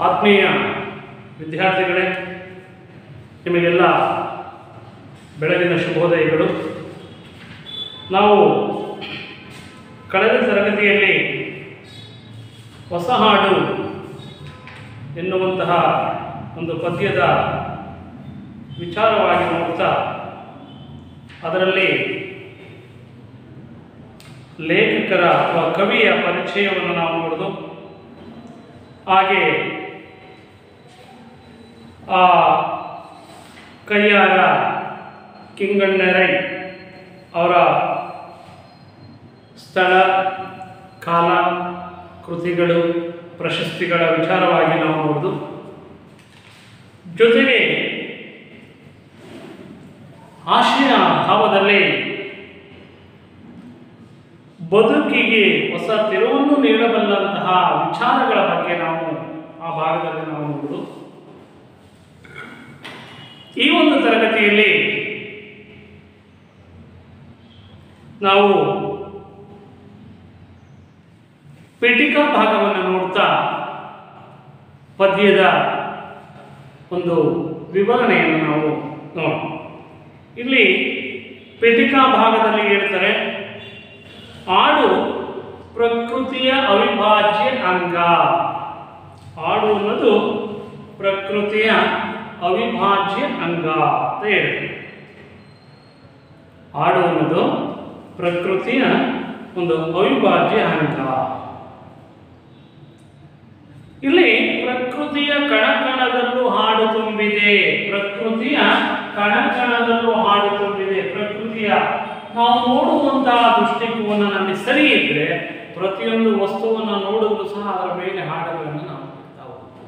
ಆತ್ಮೀಯ ವಿದ್ಯಾರ್ಥಿಗಳೇ, ನಿಮಗೆಲ್ಲ ಬೆಳಗಿನ ಶುಭೋದಯಗಳು. ನಾವು ಕಳೆದ ತರಗತಿಯಲ್ಲಿ ಹೊಸ ಹಾಡು ಎನ್ನುವಂತಹ ಒಂದು ಪದ್ಯದ ವಿಚಾರವಾಗಿ ನೋಡ್ತಾ ಅದರಲ್ಲಿ ಲೇಖಕರ ಅಥವಾ ಕವಿಯ ಪರಿಚಯವನ್ನು ನಾವು ನೋಡೋದು, ಹಾಗೆ ಆ ಕೈಯಾರ ಕಿಂಗಣ್ಣರೈ ಅವರ ಸ್ಥಳ, ಕಾಲ, ಕೃತಿಗಳು, ಪ್ರಶಸ್ತಿಗಳ ವಿಚಾರವಾಗಿ ನಾವು ನೋಡೋದು. ಜೊತೆಗೆ ಆಶಯ ಭಾವದಲ್ಲಿ ಬದುಕಿಗೆ ಹೊಸ ತಿರುವನ್ನು ನೀಡಬಲ್ಲಂತಹ ವಿಚಾರಗಳ ಬಗ್ಗೆ ನಾವು ಆ ಭಾಗದಲ್ಲಿ ನಾವು ನೋಡೋದು. ಈ ಒಂದು ತರಗತಿಯಲ್ಲಿ ನಾವು ಪೀಠಿಕಾ ಭಾಗವನ್ನು ನೋಡ್ತಾ ಪದ್ಯದ ಒಂದು ವಿವರಣೆಯನ್ನು ನಾವು ನೋಡೋಣ. ಇಲ್ಲಿ ಪೀಠಿಕಾ ಭಾಗದಲ್ಲಿ ಹೇಳ್ತಾರೆ, ಹಾಡು ಪ್ರಕೃತಿಯ ಅವಿಭಾಜ್ಯ ಅಂಗ. ಹಾಡು ಅನ್ನೋದು ಪ್ರಕೃತಿಯ ಅವಿಭಾಜ್ಯ ಅಂಗ ಅಂತ ಹೇಳ್ತಾರೆ. ಹಾಡು ಅನ್ನೋದು ಪ್ರಕೃತಿಯ ಒಂದು ಅವಿಭಾಜ್ಯ ಅಂಗ. ಇಲ್ಲಿ ಪ್ರಕೃತಿಯ ಕಣಕಣದಲ್ಲೂ ಹಾಡು ತುಂಬಿದೆ. ಪ್ರಕೃತಿಯ ಕಣಕಣದಲ್ಲೂ ಹಾಡು ತುಂಬಿದೆ. ಪ್ರಕೃತಿಯ ನಾವು ನೋಡುವಂತಹ ದೃಷ್ಟಿಕೋನ ನಮಗೆ ಸರಿ ಇದ್ರೆ ಪ್ರತಿಯೊಂದು ವಸ್ತುವನ್ನು ನೋಡಿದ್ರು ಸಹ ಅದರ ಮೇಲೆ ಹಾಡುಗಳನ್ನು ನಾವು ನೋಡ್ತಾ ಹೋಗ್ತೀವಿ.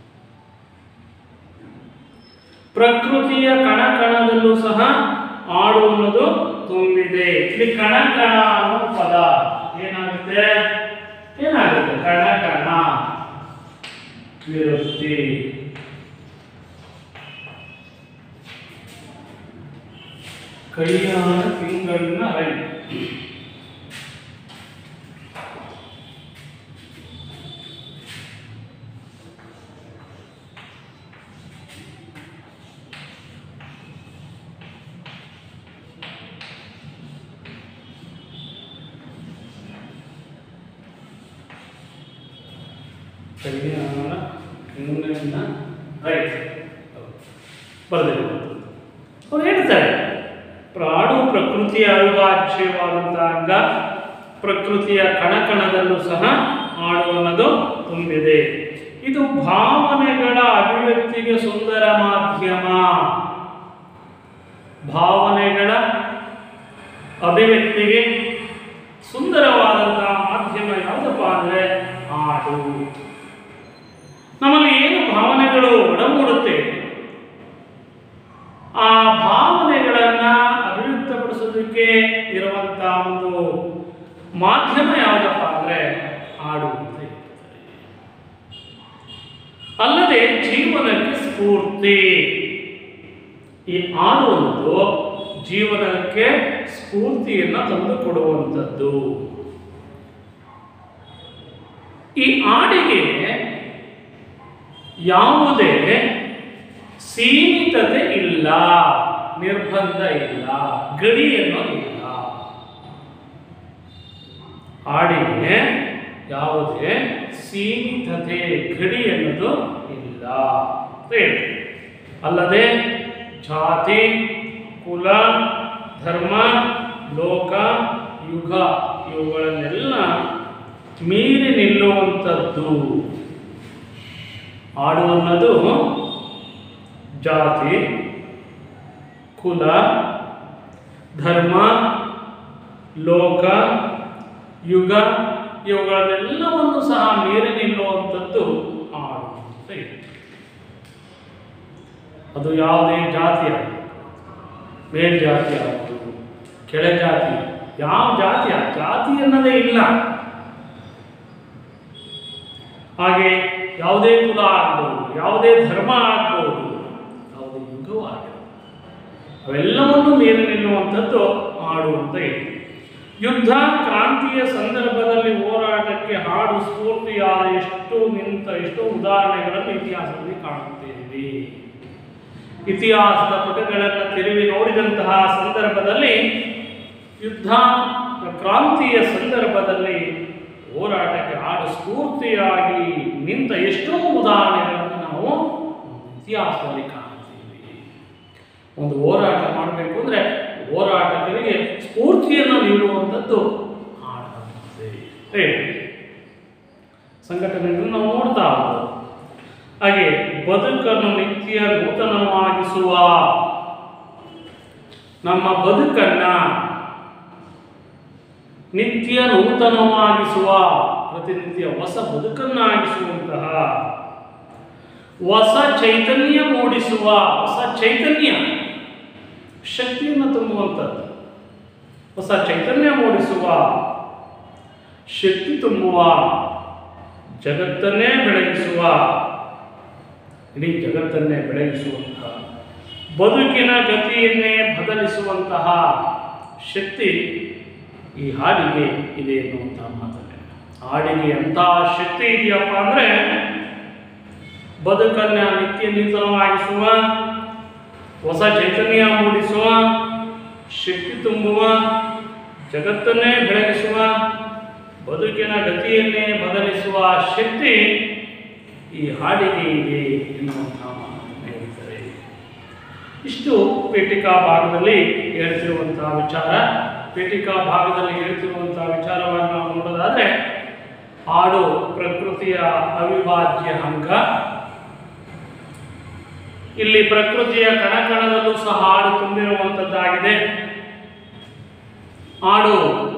ಪ್ರಕೃತಿಯ ಕಣಕಣದಲ್ಲೂ ಸಹ ಹಾಡು ಅನ್ನೋದು ತುಂಬಿದೆ. ಇಲ್ಲಿ ಕಣಕಣ ಅನ್ನೋ ಪದ ಏನಾಗುತ್ತೆ? ಕಣಕಣ ವಿರುಕ್ತಿ. ಕೈಯಾರ ಕಿಂಗಣ್ಣ ರೈ. ಅವ್ರು ಹೇಳ್ತಾರೆ, ಹಾಡು ಪ್ರಕೃತಿಯ ಅವಿಭಾಜ್ಯವಾದಂತಹ ಅಂಗ. ಪ್ರಕೃತಿಯ ಕಣಕಣದಲ್ಲೂ ಸಹ ಹಾಡು ಅನ್ನೋದು ತುಂಬಿದೆ. ಇದು ಭಾವನೆಗಳ ಅಭಿವ್ಯಕ್ತಿಗೆ ಸುಂದರ ಮಾಧ್ಯಮ. ಭಾವನೆಗಳ ಅಭಿವ್ಯಕ್ತಿಗೆ ಸುಂದರವಾದಂತಹ ಮಾಧ್ಯಮ ಯಾವುದಪ್ಪ ಅಂದರೆ ಹಾಡು. ನಮ್ಮಲ್ಲಿ ಏನು ಭಾವನೆಗಳು ಒಡಮೂಡುತ್ತೆ, ಆ ಭಾವನೆಗಳನ್ನು ಅಭಿವ್ಯಕ್ತಪಡಿಸೋದಕ್ಕೆ ಇರುವಂತಹ ಒಂದು ಮಾಧ್ಯಮ ಯಾವುದಪ್ಪ ಅಂದರೆ ಹಾಡು ಅಂತ ಹೇಳ್ತಾರೆ. ಅಲ್ಲದೆ ಜೀವನಕ್ಕೆ ಸ್ಫೂರ್ತಿ. ಈ ಹಾಡು ಅನ್ನೋದು ಜೀವನಕ್ಕೆ ಸ್ಫೂರ್ತಿಯನ್ನು ತಂದುಕೊಡುವಂಥದ್ದು. ಈ ಹಾಡಿಗೆ ಯಾವುದೇ ಸೀಮಿತತೆ ಇಲ್ಲ, ನಿರ್ಬಂಧ ಇಲ್ಲ, ಗಡಿ ಅನ್ನೋದಿಲ್ಲ. ಹಾಡಿಗೆ ಯಾವುದೇ ಸೀಮಿತತೆ, ಗಡಿ ಅನ್ನೋದು ಇಲ್ಲ. ಅಲ್ಲದೆ ಜಾತಿ, ಕುಲ, ಧರ್ಮ, ಲೋಕ, ಯುಗ ಇವುಗಳನ್ನೆಲ್ಲ ಮೀರಿ ನಿಲ್ಲುವಂಥದ್ದು. ಹಾಡು ಅನ್ನೋದು ಜಾತಿ, ಕುಲ, ಧರ್ಮ, ಲೋಕ, ಯುಗ ಇವುಗಳನ್ನೆಲ್ಲವನ್ನು ಸಹ ಮೀರಿ ನಿಲ್ಲುವಂಥದ್ದು ಹಾಡು ಅಂತ ಇದೆ. ಅದು ಯಾವುದೇ ಜಾತಿ ಆಗಲಿ, ಮೇಲ್ಜಾತಿ ಆಗ್ಬೋದು, ಕೆಳಜಾತಿ, ಯಾವ ಜಾತಿಯ ಜಾತಿ ಅನ್ನೋದೇ ಇಲ್ಲ. ಹಾಗೆ ಯಾವುದೇ ಕುಲ ಆಗ್ಬೋದು, ಯಾವುದೇ ಧರ್ಮ ಆಗ್ಬೋದು, ಯಾವುದೇ ಯುಗವೂ ಆಗಬಹುದು, ಅವೆಲ್ಲವನ್ನು ಮೀರಿ ನಿಲ್ಲುವಂಥದ್ದು ಹಾಡು ಅಂತ ಇದೆ. ಯುದ್ಧ ಕ್ರಾಂತಿಯ ಸಂದರ್ಭದಲ್ಲಿ ಹೋರಾಟಕ್ಕೆ ಹಾಡು ಸ್ಫೂರ್ತಿಯಾದ ಎಷ್ಟೋ ಉದಾಹರಣೆಗಳನ್ನು ಇತಿಹಾಸದಲ್ಲಿ ಕಾಣುತ್ತೇವೆ. ಇತಿಹಾಸದ ಪುಟಗಳನ್ನು ತಿರುವಿ ನೋಡಿದಂತಹ ಸಂದರ್ಭದಲ್ಲಿ ಯುದ್ಧ ಕ್ರಾಂತಿಯ ಸಂದರ್ಭದಲ್ಲಿ ಹೋರಾಟಕ್ಕೆ ಹಾಡು ಸ್ಫೂರ್ತಿಯಾಗಿ ನಿಂತ ಎಷ್ಟೋ ಉದಾಹರಣೆಗಳನ್ನು ನಾವು ಇತಿಹಾಸದಲ್ಲಿ ಕಾಣುತ್ತೀವಿ. ಒಂದು ಹೋರಾಟ ಮಾಡಬೇಕು ಅಂದರೆ ಹೋರಾಟಗಳಿಗೆ ಸ್ಫೂರ್ತಿಯನ್ನು ನೀಡುವಂಥದ್ದು ಹಾಡಾಗುತ್ತೆ. ಸಂಘಟನೆಗಳನ್ನು ನಾವು ನೋಡ್ತಾ ಹೋಗ್ಬೋದು. ಹಾಗೆ ಬದುಕನ್ನು ನಿತ್ಯ ನೂತನವಾಗಿಸುವ, ನಮ್ಮ ಬದುಕನ್ನ ನಿತ್ಯ ನೂತನವಾಗಿಸುವ, ಪ್ರತಿನಿತ್ಯ ಹೊಸ ಬದುಕನ್ನಾಗಿಸುವಂತಹ, ಹೊಸ ಚೈತನ್ಯ ಮೂಡಿಸುವ, ಹೊಸ ಚೈತನ್ಯ ಶಕ್ತಿಯನ್ನು ತುಂಬುವಂಥದ್ದು, ಹೊಸ ಚೈತನ್ಯ ಮೂಡಿಸುವ, ಶಕ್ತಿ ತುಂಬುವ, ಜಗತ್ತನ್ನೇ ಬೆಳಗಿಸುವ, ಇಡೀ ಜಗತ್ತನ್ನೇ ಬೆಳಗಿಸುವಂತಹ, ಬದುಕಿನ ಗತಿಯನ್ನೇ ಬದಲಿಸುವಂತಹ ಶಕ್ತಿ ಈ ಹಾಡಿಗೆ ಇದೆ ಎನ್ನುವಂಥ ಮಾತನ್ನು. ಹಾಡಿಗೆ ಎಂಥ ಶಕ್ತಿ ಇದೆಯಪ್ಪ ಅಂದರೆ ಬದುಕನ್ನು ನಿತ್ಯ ನೂತನವಾಗಿಸುವ, ಹೊಸ ಚೈತನ್ಯ ಮೂಡಿಸುವ, ಶಕ್ತಿ ತುಂಬುವ, ಜಗತ್ತನ್ನೇ ಬೆಳಗಿಸುವ, ಬದುಕಿನ ಗತಿಯನ್ನೇ ಬದಲಿಸುವ ಶಕ್ತಿ ಈ ಹಾಡಿಗೆ ಇದೆ ಎನ್ನುವಂಥ ಮಾತನ್ನು ಹೇಳ್ತಾರೆ. ಇಷ್ಟು ಪೀಠಿಕಾ ಭಾಗದಲ್ಲಿ ಹೇಳ್ತಿರುವಂತಹ ವಿಚಾರ. ಪೀಠಿಕಾ ಭಾಗದಲ್ಲಿ ಹೇಳ್ತಿರುವಂತಹ ವಿಚಾರವನ್ನು ನಾವು ನೋಡೋದಾದರೆ, ಹಾಡು ಪ್ರಕೃತಿಯ ಅವಿಭಾಜ್ಯ ಅಂಗ. ಇಲ್ಲಿ ಪ್ರಕೃತಿಯ ಕಣಕಣದಲ್ಲೂ ಸಹ ಹಾಡು ತುಂಬಿರುವಂಥದ್ದಾಗಿದೆ. ಹಾಡು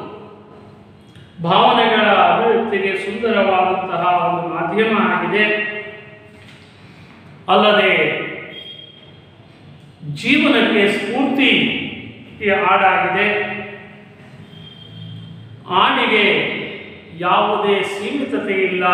ಭಾವನೆಗಳ ಅಭಿವ್ಯಕ್ತಿಗೆ ಸುಂದರವಾದಂತಹ ಒಂದು ಮಾಧ್ಯಮ ಆಗಿದೆ. ಅಲ್ಲದೆ ಜೀವನಕ್ಕೆ ಸ್ಫೂರ್ತಿ ಹಾಡಾಗಿದೆ. ಹಾಡಿಗೆ ಯಾವುದೇ ಸೀಮಿತತೆ ಇಲ್ಲ.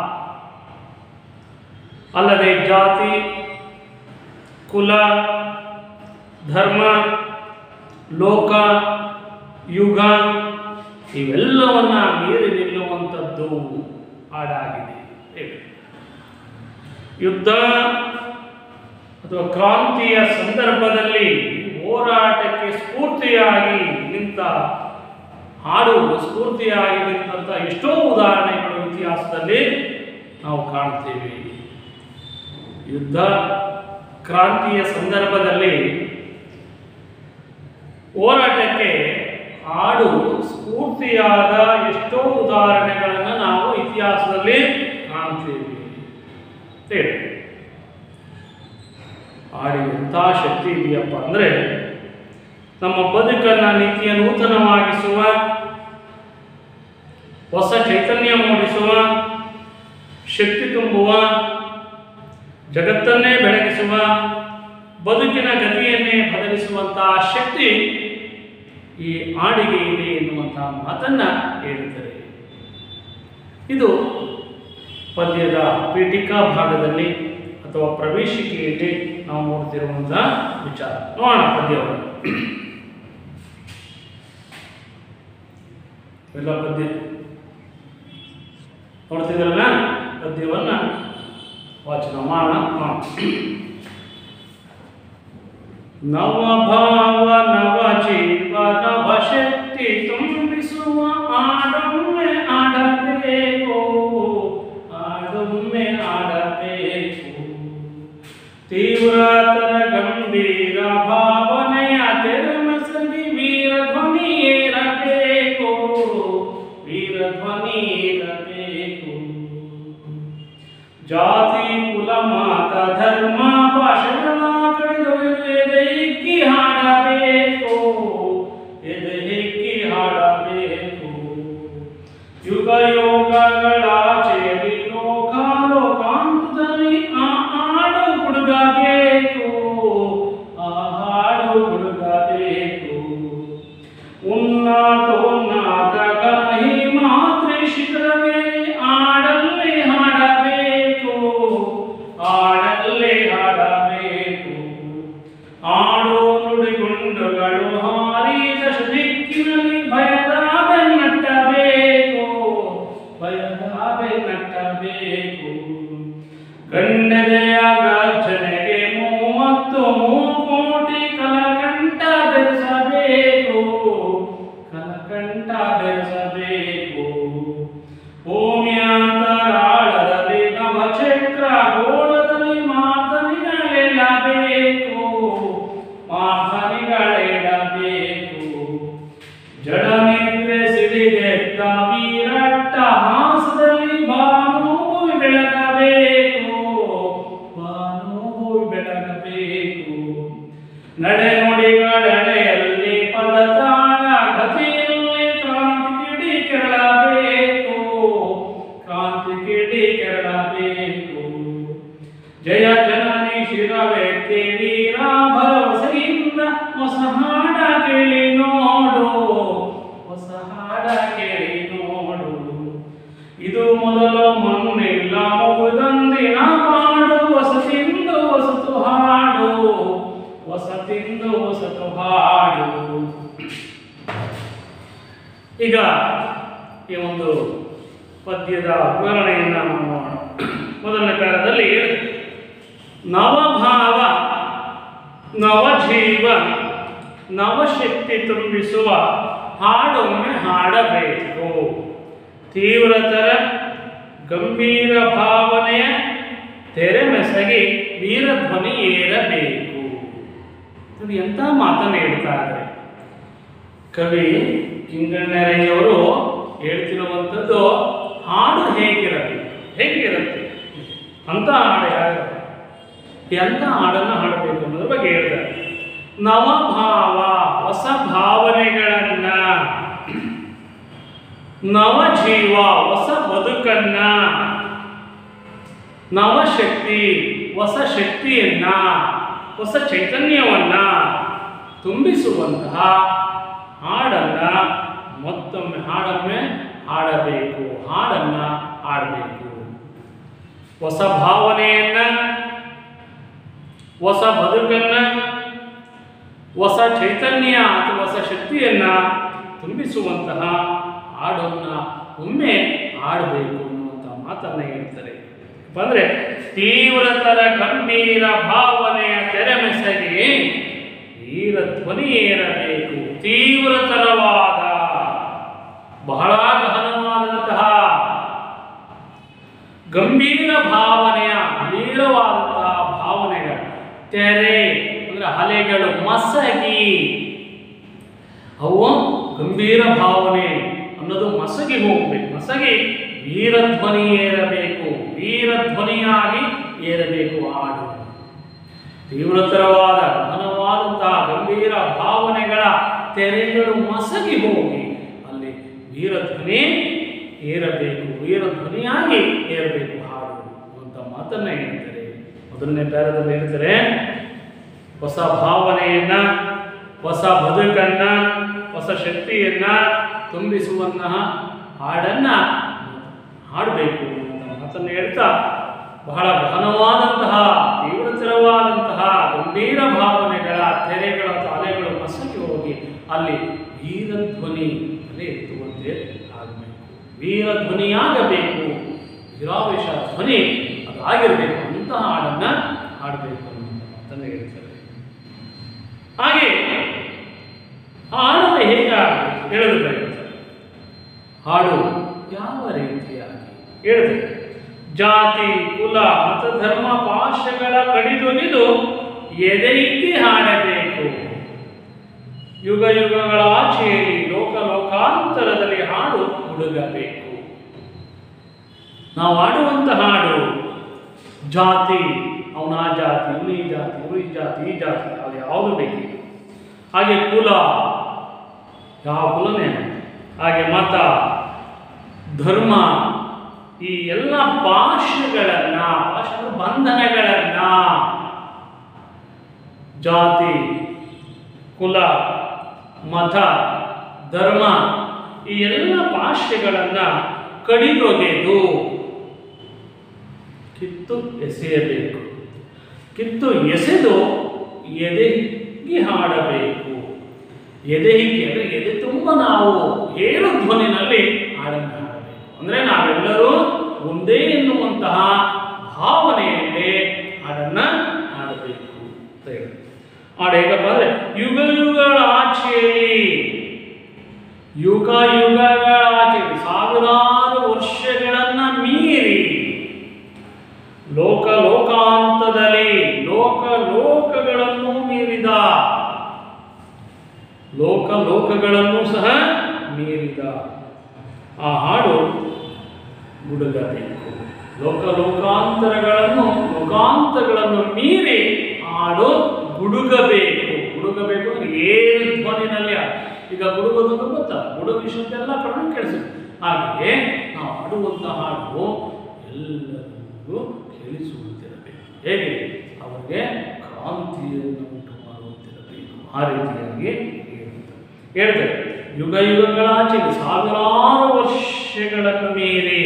ಅಲ್ಲದೆ ಜಾತಿ, ಕುಲ, ಧರ್ಮ, ಲೋಕ, ಯುಗ ಇವೆಲ್ಲವನ್ನ ಮೀರಿ ನಿಲ್ಲುವಂಥದ್ದು ಹಾಡಾಗಿದೆ. ಯುದ್ಧ ಅಥವಾ ಕ್ರಾಂತಿಯ ಸಂದರ್ಭದಲ್ಲಿ ಹೋರಾಟಕ್ಕೆ ಸ್ಫೂರ್ತಿಯಾಗಿ ನಿಂತ ಹಾಡು, ಸ್ಫೂರ್ತಿಯಾಗಿ ನಿಂತ ಎಷ್ಟೋ ಉದಾಹರಣೆಗಳು ಇತಿಹಾಸದಲ್ಲಿ ನಾವು ಕಾಣ್ತೇವೆ. ಯುದ್ಧ ಕ್ರಾಂತಿಯ ಸಂದರ್ಭದಲ್ಲಿ ಹೋರಾಟಕ್ಕೆ ಹಾಡು ಸ್ಫೂರ್ತಿಯಾದ ಎಷ್ಟೋ ಉದಾಹರಣೆಗಳನ್ನು ನಾವು ಇತಿಹಾಸದಲ್ಲಿ ಕಾಣ್ತೇವೆ. ಹಾಡಿಗೆ ಎಂಥ ಶಕ್ತಿ ಇದೆಯಪ್ಪ ಅಂದರೆ ನಮ್ಮ ಬದುಕನ್ನು ನಿತ್ಯ ನೂತನವಾಗಿಸುವ, ಹೊಸ ಚೈತನ್ಯ ಮೂಡಿಸುವ, ಶಕ್ತಿ ತುಂಬುವ, ಜಗತ್ತನ್ನೇ ಬೆಳಗಿಸುವ, ಬದುಕಿನ ಗತಿಯನ್ನೇ ಬದಲಿಸುವಂತಹ ಶಕ್ತಿ ಈ ಹಾಡಿಗೆ ಇದೆ ಎನ್ನುವಂತಹ ಮಾತನ್ನ ಹೇಳುತ್ತದೆ. ಇದು ಪದ್ಯದ ಪೀಠಿಕಾ ಭಾಗದಲ್ಲಿ ಅಥವಾ ಪ್ರವೇಶಿಕೆಯಲ್ಲಿ ನಾವು ನೋಡ್ತಿರುವಂತಹ ವಿಚಾರ. ನೋಡೋಣ ಪದ್ಯವನ್ನು. ಎಲ್ಲ ಪದ್ಯ ನೋಡ್ತಿದ್ರಲ್ಲ, ಪದ್ಯವನ್ನ ವಾಚನ ಮಾಡೋಣ. ನವ ಭಾವ ನವ ಜೀವ ನವ ಶಕ್ತಿ ತುಂಬಿಸುವ ಆಡೊಮ್ಮೆ ಆಡಬೇಕು, ಆಡೊಮ್ಮೆ ಆಡಬೇಕು. ತೀವ್ರತರ ಗಂಭೀರ ಭಾವನೆಯ ತೆರಮಸಲಿ ವೀರ ಧ್ವನಿ ಏರಬೇಕು, ವೀರ ಧ್ವನಿ ಏರಬೇಕು. ಜಾತಿ ಕುಲ ಮತ ಧರ್ಮ ಭಾಷೆಗಳ ಕಡಿದು ಎದೆಹಿಕ್ಕಿ ಹಾಡಬೇಕು, ಎದೆಹಿಕ್ಕಿ ಹಾಡಬೇಕು. ಯುಗ ಯೋಗಗಳ ಚೇರಿ ಲೋಕ ಲೋಕಾಂತದಲ್ಲಿ ಆ ಹಾಡು ಹುಡುಗಬೇಕು, ಆ ಹಾಡು ಹುಡುಗಬೇಕು. ಉನ್ನತೋನ್ನತ ಕಹಿ ಮಾತ್ರೆ ಶಿಖರವೇ ಹಾಡಲ್ಲಿ ಹಾಡಬೇಕು, ಹಾಡಲ್ಲಿ ಹಾಡಬೇಕು. ಹಾಡು ನುಡಿಗೊಂಡ ನಟ್ಟಬೇಕು. ಗಣ್ಯದೆಯ ಗರ್ಜನೆಗೆ 33 ಕೋಟಿ ಕಲಕಂಠ ಬೆರೆಸಬೇಕು. ಕಲಕಂಠ ಬೆರೆಸಬೇಕು. ಭೂಮಿಯಾಂತರಾಳದಲ್ಲಿ ನವಚಕ್ರ ಗೋಳದಲ್ಲಿ ಮಾತನಿಗಳೇಳಬೇಕು. ಮಾತನಿಗಳೇಳಬೇಕು. ಜಡನಿದ್ರೆ ಸಿಡಿದೆದ್ದ ವೀರಟ್ಟ ಹಾಸದಲ್ಲಿ ಭಾನುಭೂಮಿ ಬೆಳಗಬೇಕು. ಭಾನುಭೂಮಿ ಬೆಳಗಬೇಕು. ನಡೆ ನುಡಿಗಳೆಡೆಯಲ್ಲಿ ಪದತಾಳ ಗತಿಯಲ್ಲಿ ಕ್ರಾಂತಿ ಕಿಡಿ ಕೆರಳಬೇಕು. ಕ್ರಾಂತಿ ಕಿಡಿ ಕೆರಳಬೇಕು. ಜಯ ಜನನಿ ಶಿರವೆತ್ತಿ ವೀರ ಭರವಸೆಯಿಂದ ಹೊಸ ಹಾಡ ಕೇಳಿ ನೋಡು. ಹೊಸ ಹಾಡ ಕೇಳಿ ನೋಡು. ಇದು ಮೊದಲು ಮಣ್ಣಿಲ್ಲ ಮುಗುದಂದಿನ ಮಾಡು. ಹೊಸತಿಂದು ಹೊಸತು ಹಾಡು. ಹೊಸತಿಂದು ಹೊಸತು ಹಾಡು. ಈಗ ಈ ಒಂದು ಪದ್ಯದ ವಿವರಣೆಯನ್ನು ನಾವು ಮಾಡೋಣ. ಮೊದಲನೇ ಪ್ಯಾರದಲ್ಲಿ ನವಭಾವ ನವಜೀವ ನವಶಕ್ತಿ ತುಂಬಿಸುವ ಹಾಡೊಮ್ಮೆ ಹಾಡಬೇಕು. ತೀವ್ರತರ ಗಂಭೀರ ಭಾವನೆಯ ತೆರೆಮೆಸಗಿ ವೀರಧ್ವನಿ ಏರಬೇಕು. ಇದು ಎಂಥ ಮಾತನ್ನು ಹೇಳ್ತಾ ಇದ್ದಾರೆ ಕವಿ ಕಿಂಗಣ್ಣರಯ್ಯವರು ಹೇಳ್ತಿರುವಂಥದ್ದು. ಹಾಡು ಹೇಗಿರಬೇಕು, ಹೇಗಿರುತ್ತೆ ಅಂತ ಹಾಡು ಯಾರು ಎಂಥ ಹಾಡನ್ನು ಹಾಡಬೇಕು ಅನ್ನೋದ್ರ ಬಗ್ಗೆ ಹೇಳ್ತಾರೆ. ನವಭಾವ ಹೊಸ ಭಾವನೆಗಳನ್ನ, ನವಜೀವ ಹೊಸ ಬದುಕನ್ನ, ನವಶಕ್ತಿ ಹೊಸ ಶಕ್ತಿಯನ್ನ, ಹೊಸ ಚೈತನ್ಯವನ್ನ ತುಂಬಿಸುವಂತಹ ಹಾಡನ್ನ ಮತ್ತೊಮ್ಮೆ ಹಾಡಬೇಕು. ಹಾಡನ್ನ ಹಾಡಬೇಕು. ಹೊಸ ಭಾವನೆಯನ್ನ, ಹೊಸ ಬದುಕನ್ನ, ಹೊಸ ಚೈತನ್ಯ ಅಥವಾ ಹೊಸ ಶಕ್ತಿಯನ್ನ ತುಂಬಿಸುವಂತಹ ಹಾಡನ್ನ ಒಮ್ಮೆ ಹಾಡಬೇಕು ಅನ್ನುವಂಥ ಮಾತನ್ನ ಹೇಳ್ತಾರೆ. ಅಂದ್ರೆ ತೀವ್ರತರ ಗಂಭೀರ ಭಾವನೆಯ ತೆರೆಮೆಸಗಿ ವೀರಧ್ವನಿ ಏರಬೇಕು. ತೀವ್ರತರವಾದ ಬಹಳ ಗಹನವಾದಂತಹ ಗಂಭೀರ ಭಾವನೆಯ ಗಂಭೀರವಾದಂತಹ ಭಾವನೆಗಳ ತೆರೆ ಅಂದ್ರೆ ಅಲೆಗಳು ಮಸಗಿ, ಅವು ಗಂಭೀರ ಭಾವನೆ ಅನ್ನೋದು ಮಸಗಿ ಹೋಗ್ಬೇಕು. ಮಸಗಿ ವೀರಧ್ವನಿ ಏರಬೇಕು. ವೀರಧ್ವನಿಯಾಗಿ ಏರಬೇಕು ಹಾಡು. ತೀವ್ರತರವಾದ ಘನವಾದಂತಹ ಗಂಭೀರ ಭಾವನೆಗಳ ತೆರೆಗಳು ಮಸಗಿ ಹೋಗಿ ಅಲ್ಲಿ ವೀರಧ್ವನಿ ಏರಬೇಕು. ವೀರಧ್ವನಿಯಾಗಿ ಏರಬೇಕು ಹಾಡು ಅಂತ ಮಾತನ್ನ ಹೇಳ್ತಾರೆ. ಮೊದಲನೇ ಪ್ಯಾರದಲ್ಲಿ ಹೇಳ್ತಾರೆ ಹೊಸ ಭಾವನೆಯನ್ನ, ಹೊಸ ಬದುಕನ್ನ, ಹೊಸ ಶಕ್ತಿಯನ್ನ ತುಂಬಿಸುವಂತಹ ಹಾಡನ್ನ ಹಾಡಬೇಕು ಅಂತ ಮಾತನ್ನ ಹೇಳ್ತಾ ಬಹಳ ಗಹನವಾದಂತಹ ತೀವ್ರತರವಾದಂತಹ ಗಂಭೀರ ಭಾವನೆಗಳ ತೆರೆಗಳ ಅಲೆಗಳು ಮಸಗಿ ಹೋಗಿ ಅಲ್ಲಿ ವೀರಧ್ವನಿ ಅಲೆ ಎತ್ತುವಂತೆ ಆಗಬೇಕು. ವೀರಧ್ವನಿಯಾಗಬೇಕು. ವೀರಾವೇಶ ಧ್ವನಿ ಅದಾಗಿರಬೇಕು. ಅಂತಹ ಹಾಡನ್ನ ಹಾಡಬೇಕು ಅನ್ನುವಂಥ ಮಾತನ್ನು ಹೇಳ್ತಾರೆ. ಹಾಗೆ ಹಾಡನ್ನು ಹೇಗೆ ಹೇಳಲು ಬಯಸುತ್ತಾರೆ. ಹಾಡು ಯಾವ ರೀತಿಯಾಗಿ ಹೇಳಿದೆ? ಜಾತಿ ಕುಲ ಮತ ಧರ್ಮ ಪಾಶಗಳ ಕಡಿದೊಗೆದು ಎದೆಯಿಕ್ಕಿ ಹಾಡಬೇಕು. ಯುಗ ಯುಗಗಳ ಆಚೆಯಲ್ಲಿ ಲೋಕ ಲೋಕಾಂತರದಲ್ಲಿ ಹಾಡು ಹುಡುಗಬೇಕು. ನಾವು ಆಡುವಂತ ಹಾಡು ಜಾತಿ, ಅವನ ಆ ಜಾತಿ, ಇವನು ಈ ಜಾತಿ, ಇವರು ಈ ಜಾತಿ, ಈ ಜಾತಿ, ಅದು ಯಾವುದು ಬೇಕು. ಹಾಗೆ ಕುಲ, ಯಾವ ಕುಲನೇ, ಹಾಗೆ ಮತ, ಧರ್ಮ, ಈ ಎಲ್ಲ ಪಾಶಗಳನ್ನ, ಬಂಧನಗಳನ್ನ, ಜಾತಿ, ಕುಲ, ಮತ, ಧರ್ಮ, ಈ ಎಲ್ಲ ಪಾಶಗಳನ್ನ ಕಡಿದೊಗೆದು ಕಿತ್ತು ಎಸೆಯಬೇಕು. ಕಿತ್ತು ಎಸೆದು ಎದೆಗೆ ಹಾಡಬೇಕು. ಎದೆಗೆ ಅಂದರೆ ಎದೆ ತುಂಬ ನಾವು ಏರು ಧ್ವನಿನಲ್ಲಿ ಹಾಡನ್ನು ಹಾಡಬೇಕು. ಅಂದರೆ ನಾವೆಲ್ಲರೂ ಒಂದೇ ಎನ್ನುವಂತಹ ಭಾವನೆಯಲ್ಲಿ ಹಾಡನ್ನ ಹಾಡಬೇಕು ಅಂತ ಹೇಳಿ. ಹಾಡು ಹೇಗಪ್ಪ ಅಂದ್ರೆ ಯುಗ ಯುಗಗಳ ಆಚೆಯಲ್ಲಿ, ಯುಗ ಯುಗಗಳ ಆಚೆಯಲ್ಲಿ ಸಾವಿರಾರು ವರ್ಷಗಳನ್ನ ಮೀರಿ ಲೋಕ ಲೋಕಾಂತದಲ್ಲಿ ಲೋಕ ಲೋಕಗಳನ್ನು ಮೀರಿದ, ಲೋಕ ಲೋಕಗಳನ್ನು ಸಹ ಮೀರಿದ ಆ ಹಾಡು ಗುಡುಗಬೇಕು. ಲೋಕ ಲೋಕಾಂತರಗಳನ್ನು ಮೀರಿ ಹಾಡು ಗುಡುಗಬೇಕು. ಗುಡುಗಬೇಕು ಅಂದ್ರೆ ಏನು ಧ್ವನಿನಲ್ಲಿ. ಈಗ ಗುಡುಗೋದು ಗೊತ್ತಾ, ಗುಡುಗು ಶಬ್ದ ಎಲ್ಲ ಕಡೆ ಕೇಳಿಸುತ್ತೆ. ಹಾಗೆಯೇ ನಾವು ಹಾಡುವಂತ ಹಾಡು ಎಲ್ಲರಿಗೂ ಕೇಳಿಸುವಂತಿರಬೇಕು. ಹೇಗೆ ಅವರಿಗೆ ಕ್ರಾಂತಿಯನ್ನು ಉಂಟು ಮಾಡುವಂತಿರಬೇಕು. ಆ ರೀತಿಯಾಗಿ ಹೇಳ್ತಾರೆ. ಯುಗ ಯುಗಗಳಾಚೆ ಸಾವಿರಾರು ವರ್ಷಗಳನ್ನು ಮೀರಿ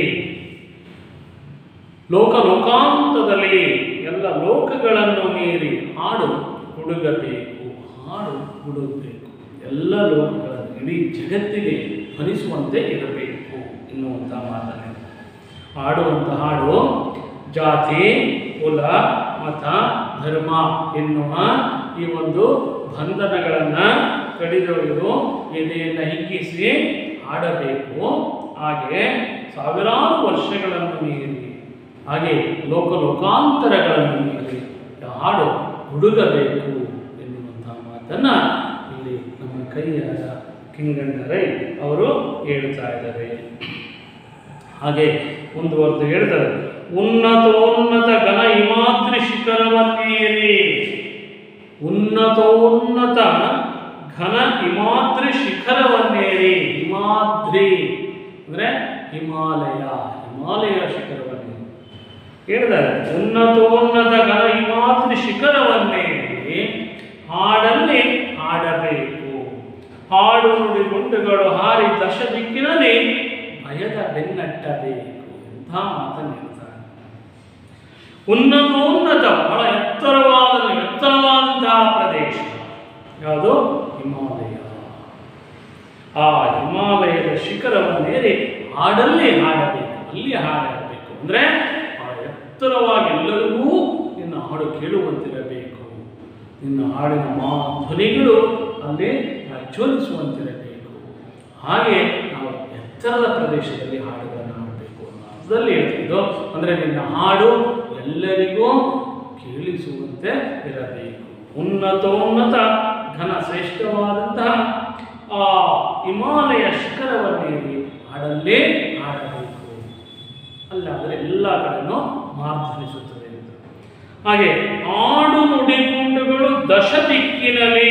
ಲೋಕ ಲೋಕಾಂತದಲ್ಲಿ ಎಲ್ಲ ಲೋಕಗಳನ್ನು ಮೀರಿ ಹಾಡು ಗುಡುಗಬೇಕು. ಹಾಡು ಗುಡುಗಬೇಕು, ಎಲ್ಲ ಲೋಕಗಳನ್ನು ಇಡೀ ಜಗತ್ತಿಗೆ ಧ್ವನಿಸುವಂತೆ ಇರಬೇಕು ಎನ್ನುವಂಥ ಮಾತನ್ನು ಹಾಡುವಂಥ ಹಾಡು ಜಾತಿ, ಕುಲ, ಮತ, ಧರ್ಮ ಎನ್ನುವ ಈ ಒಂದು ಬಂಧನಗಳನ್ನು ಕಡಿದೊಡೆದು ಎದೆಯನ್ನು ಹಿಗ್ಗಿಸಿ ಹಾಡಬೇಕು. ಹಾಗೆ ಸಾವಿರಾರು ವರ್ಷಗಳನ್ನು ಮೀರಿ, ಹಾಗೆ ಲೋಕ ಲೋಕಾಂತರಗಳನ್ನು ಮೀರಿ ಹಾಡು ಹುಡುಗಬೇಕು ಎನ್ನುವಂಥ ಮಾತನ್ನ ಇಲ್ಲಿ ನಮ್ಮ ಕೈಯಾದ ಕಿಂಗಣ್ಣರೈ ಅವರು ಹೇಳ್ತಾ ಇದ್ದಾರೆ. ಹಾಗೆ ಮುಂದುವರೆದು ಹೇಳ್ತಾರೆ, ಉನ್ನತೋನ್ನತ ಘನ ಹಿಮಾದ್ರಿ ಶಿಖರವನ್ನೇರಿ, ಉನ್ನತೋನ್ನತ ಘನ ಹಿಮಾದ್ರಿ ಶಿಖರವನ್ನೇರಿ. ಹಿಮಾದ್ರಿ ಅಂದ್ರೆ ಹಿಮಾಲಯ, ಹಿಮಾಲಯ ಶಿಖರವನ್ನೇರಿ ಹೇಳಿದ್ದಾರೆ. ಉನ್ನತೋನ್ನತ ಘನ ಹಿಮಾದ್ರಿ ಶಿಖರವನ್ನೇರಿ ಹಾಡಲ್ಲಿ ಹಾಡಬೇಕು. ಹಾಡು ನುಡಿ ಗುಂಡುಗಳು ಹಾರಿ ದಶ ದಿಕ್ಕಿನಲ್ಲಿ ಭಯದ ಬೆನ್ನಟ್ಟಬೇಕು. ಎಂಥ ಮಾತನ್ನು ಹೇಳ್ತಾರೆ. ಉನ್ನತೋನ್ನತ ಬಹಳ ಎತ್ತರವಾದಂತಹ ಪ್ರದೇಶ ಯಾವುದು? ಹಿಮಾಲಯ. ಆ ಹಿಮಾಲಯದ ಶಿಖರವನ್ನೇರಿ ಹಾಡಲ್ಲಿ ಹಾಡಬೇಕು, ಅಲ್ಲಿ ಹಾಡಬೇಕು. ಅಂದ್ರೆ ಬಹಳ ಎತ್ತರವಾಗಿ ಎಲ್ಲರಿಗೂ ನಿನ್ನ ಹಾಡು ಕೇಳುವಂತಿರಬೇಕು. ನಿನ್ನ ಹಾಡಿನ ಧ್ವನಿಗಳು ಅಲ್ಲಿ ಪ್ರಜ್ವಲಿಸುವಂತಿರಬೇಕು. ಹಾಗೆ ನಾವು ಎತ್ತರದ ಪ್ರದೇಶದಲ್ಲಿ ಹಾಡುಗಳನ್ನು ಹಾಡಬೇಕು ಅನ್ನೋ ಅರ್ಥದಲ್ಲಿ ಹೇಳ್ತಿದ್ದು. ಅಂದರೆ ನಿನ್ನ ಹಾಡು ಎಲ್ಲರಿಗೂ ಕೇಳಿಸುವಂತೆ ಇರಬೇಕು. ಉನ್ನತೋನ್ನತ ಘನ ಶ್ರೇಷ್ಠವಾದಂತಹ ಆ ಹಿಮಾಲಯ ಶಿಖರವನ್ನೇರಿ ಹಾಡಲ್ಲೇ ಹಾಡಬೇಕು. ಅಲ್ಲಾದರೆ ಎಲ್ಲ ಕಡೆನೂ ಮಾರ್ಧನಿಸುತ್ತದೆ. ಹಾಗೆ ಹಾಡು ನುಡಿಗುಂಡುಗಳು ದಶ ದಿಕ್ಕಿನಲ್ಲಿ.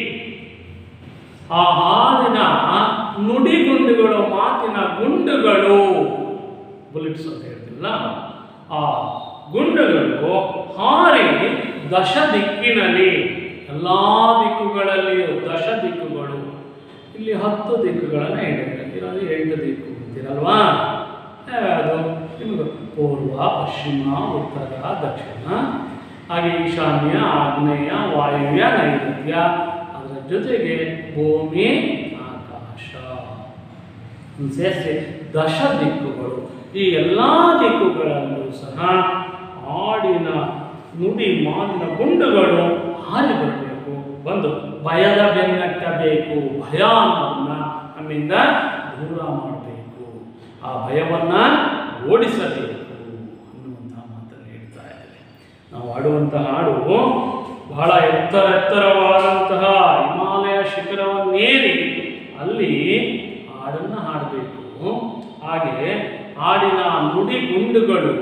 ಆ ಹಾಡಿನ ನುಡಿಗುಂಡುಗಳು, ಮಾತಿನ ಗುಂಡುಗಳು, ಬುಲೆಟ್ಸ್ ಅಂತ ಹೇಳ್ತಿಲ್ಲ, ಆ ಗುಂಡುಗಳು ಹಾರಿ ದಶ ದಿಕ್ಕಿನಲ್ಲಿ, ಎಲ್ಲ ದಿಕ್ಕುಗಳಲ್ಲಿಯೂ ದಶ ದಿಕ್ಕುಗಳು. ಇಲ್ಲಿ 10 ದಿಕ್ಕುಗಳನ್ನು ಹೇಳಿದ್ದಾರೆ, ಇರೋದು 8 ದಿಕ್ಕು ಅಂತೀರಲ್ವಾ? ಯಾವುದು? ನಿಮಗೆ ಪೂರ್ವ, ಪಶ್ಚಿಮ, ಉತ್ತರ, ದಕ್ಷಿಣ, ಹಾಗೆ ಈಶಾನ್ಯ, ಆಗ್ನೇಯ, ವಾಯುವ್ಯ, ನೈಋತ್ಯ, ಅದರ ಜೊತೆಗೆ ಭೂಮಿ, ಆಕಾಶ ಸೇರಿಸಿ ದಶ ದಿಕ್ಕುಗಳು. ಈ ಎಲ್ಲ ದಿಕ್ಕುಗಳಲ್ಲೂ ಸಹ ಹಾಡಿನ ನುಡಿ ಮಾತಿನ ಗುಂಡುಗಳು ಹಾರಿ ಬರಬೇಕು, ಬಂದು ಭಯದ ಬೆನ್ನಟ್ಟಬೇಕು. ಭಯ ಅನ್ನೋದನ್ನ ನಮ್ಮಿಂದ ದೂರ ಮಾಡಬೇಕು, ಆ ಭಯವನ್ನ ಓಡಿಸಬೇಕು ಅನ್ನುವಂಥ ಮಾತನ್ನು ಹೇಳ್ತಾ ಇದ್ದಾರೆ. ನಾವು ಹಾಡುವಂತಹ ಹಾಡು ಬಹಳ ಎತ್ತರವಾದಂತಹ ಹಿಮಾಲಯ ಶಿಖರವನ್ನೇರಿ ಅಲ್ಲಿ ಹಾಡನ್ನು ಹಾಡಬೇಕು. ಹಾಗೆ ಹಾಡಿನ ನುಡಿ ಗುಂಡುಗಳು,